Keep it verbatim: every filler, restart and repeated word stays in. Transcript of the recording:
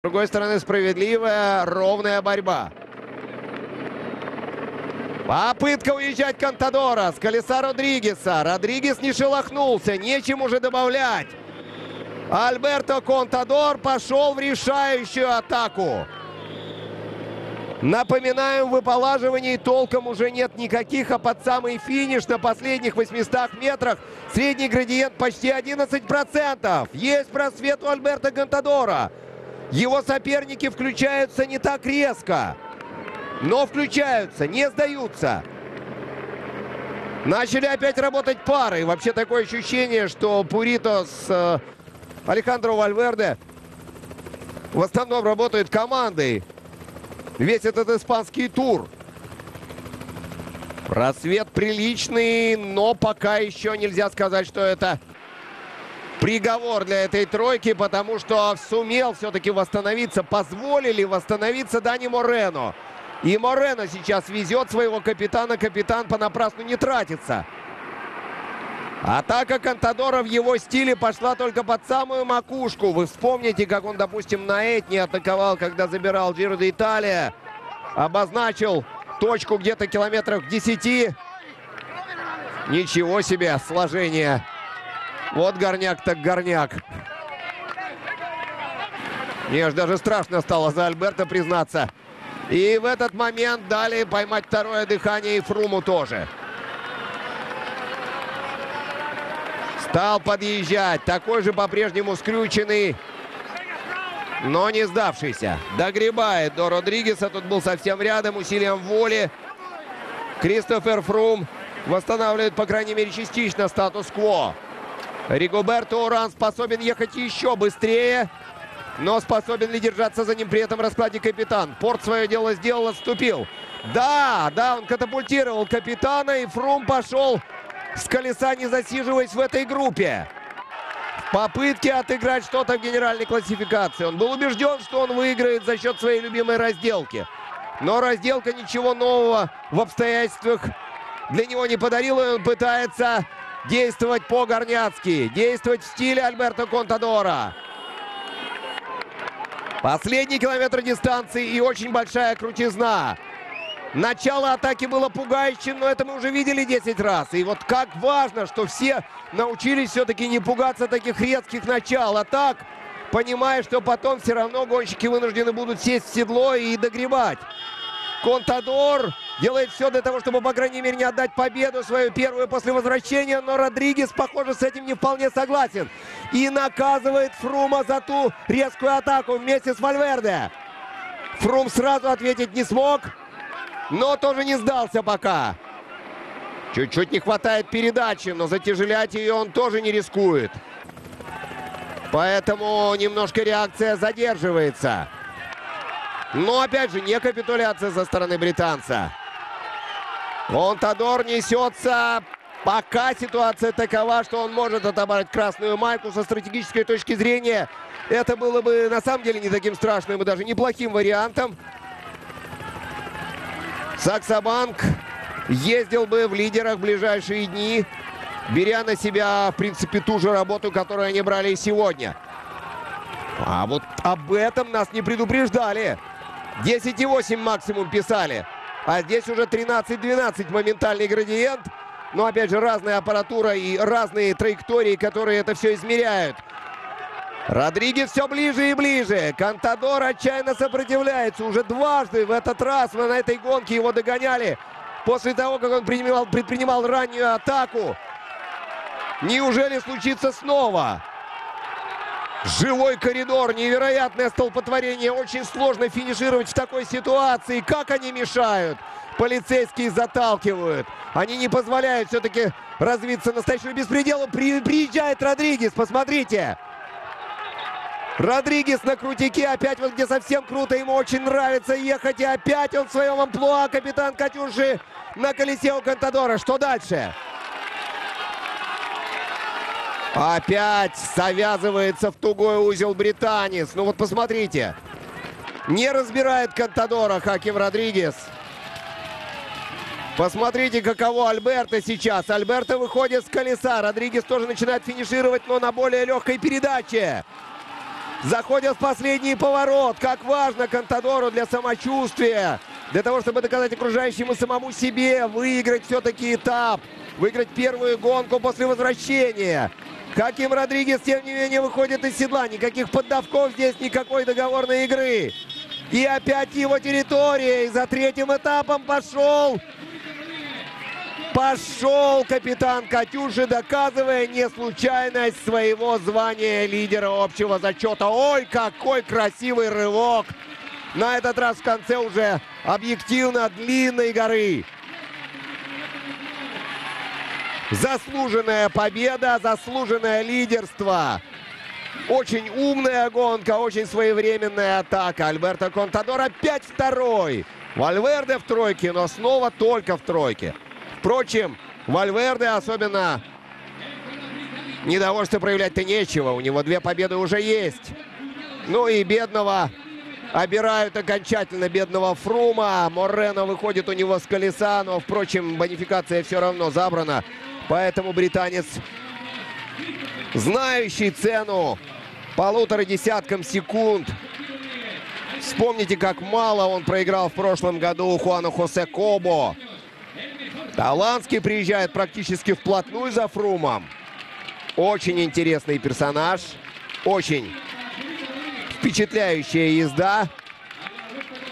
С другой стороны, справедливая, ровная борьба. Попытка уезжать Контадора с колеса Родригеса. Родригес не шелохнулся, нечем уже добавлять. Альберто Контадор пошел в решающую атаку. Напоминаем, в выполаживании толком уже нет никаких, а под самый финиш на последних восьмистах метрах средний градиент почти одиннадцать процентов. Есть просвет у Альберто Контадора. Его соперники включаются не так резко, но включаются, не сдаются. Начали опять работать пары. Вообще такое ощущение, что Пурито с э, Алехандро Вальверде в основном работают командой. Весь этот испанский тур. Просвет приличный, но пока еще нельзя сказать, что это приговор для этой тройки, потому что сумел все-таки восстановиться, позволили восстановиться Дани Морено. И Морено сейчас везет своего капитана, капитан понапрасну не тратится. Атака Контадора в его стиле пошла только под самую макушку. Вы вспомните, как он, допустим, на Этне атаковал, когда забирал Джиро де Италия. Обозначил точку где-то километрах в десяти. Ничего себе сложение. Вот горняк так горняк. Мне аж даже страшно стало за Альберто признаться. И в этот момент дали поймать второе дыхание и Фруму тоже. Стал подъезжать. Такой же по-прежнему скрюченный, но не сдавшийся. Догребает до Родригеса. Тут был совсем рядом усилием воли. Кристофер Фрум восстанавливает, по крайней мере, частично статус-кво. Ригоберто Уран способен ехать еще быстрее, но способен ли держаться за ним при этом раскладе капитан? Порт свое дело сделал, отступил. Да, да, он катапультировал капитана, и Фрум пошел с колеса, не засиживаясь в этой группе. В попытке отыграть что-то в генеральной классификации. Он был убежден, что он выиграет за счет своей любимой разделки. Но разделка ничего нового в обстоятельствах для него не подарила, и он пытается действовать по-горняцки, действовать в стиле Альберто Контадора. Последний километр дистанции и очень большая крутизна. Начало атаки было пугающим, но это мы уже видели десять раз. И вот как важно, что все научились все-таки не пугаться таких резких начал атак, понимая, что потом все равно гонщики вынуждены будут сесть в седло и догребать. Контадор делает все для того, чтобы, по крайней мере, не отдать победу свою первую после возвращения, но Родригес, похоже, с этим не вполне согласен. И наказывает Фрума за ту резкую атаку вместе с Вальверде. Фрум сразу ответить не смог, но тоже не сдался пока. Чуть-чуть не хватает передачи, но затяжелять ее он тоже не рискует. Поэтому немножко реакция задерживается. Но, опять же, не капитуляция со стороны британца. Контадор несется. Пока ситуация такова, что он может отобрать красную майку. Со стратегической точки зрения это было бы на самом деле не таким страшным и даже неплохим вариантом. Саксобанк ездил бы в лидерах в ближайшие дни, беря на себя, в принципе, ту же работу, которую они брали и сегодня. А вот об этом нас не предупреждали. десять и восемь максимум писали. А здесь уже тринадцать-двенадцать моментальный градиент. Но опять же разная аппаратура и разные траектории, которые это все измеряют. Родригес все ближе и ближе. Контадор отчаянно сопротивляется. Уже дважды в этот раз на этой гонке его догоняли. После того, как он предпринимал, предпринимал раннюю атаку. Неужели случится снова? Живой коридор, невероятное столпотворение. Очень сложно финишировать в такой ситуации. Как они мешают? Полицейские заталкивают. Они не позволяют все-таки развиться настоящему беспределу. При, приезжает Родригес, посмотрите. Родригес на крутике. Опять вот где совсем круто. Ему очень нравится ехать. И опять он в своем амплуа. Капитан Катюши на колесе у Контадора. Что дальше? Опять завязывается в тугой узел британец. Ну вот посмотрите. Не разбирает Контадора Хаким Родригес. Посмотрите, каково Альберто сейчас. Альберто выходит с колеса. Родригес тоже начинает финишировать, но на более легкой передаче. заходят в последний поворот. Как важно Контадору для самочувствия, для того, чтобы доказать окружающим и самому себе, выиграть все-таки этап, выиграть первую гонку после возвращения. Хаким Родригес, тем не менее, выходит из седла. Никаких поддавков здесь, никакой договорной игры. И опять его территория. И за третьим этапом пошел... Пошел капитан Катюши, доказывая неслучайность своего звания лидера общего зачета. Ой, какой красивый рывок. На этот раз в конце уже объективно длинной горы. Заслуженная победа, заслуженное лидерство. Очень умная гонка, очень своевременная атака. Альберто Контадор опять второй. Вальверде в тройке, но снова только в тройке. Впрочем, Вальверде особенно недовольство проявлять-то нечего. У него две победы уже есть. Ну и бедного обирают окончательно, бедного Фрума. Морено выходит у него с колеса, но, впрочем, бонификация все равно забрана. Поэтому британец, знающий цену полутора десяткам секунд. Вспомните, как мало он проиграл в прошлом году Хуану Хосе Кобо. Таланский приезжает практически вплотную за Фрумом. Очень интересный персонаж. Очень впечатляющая езда.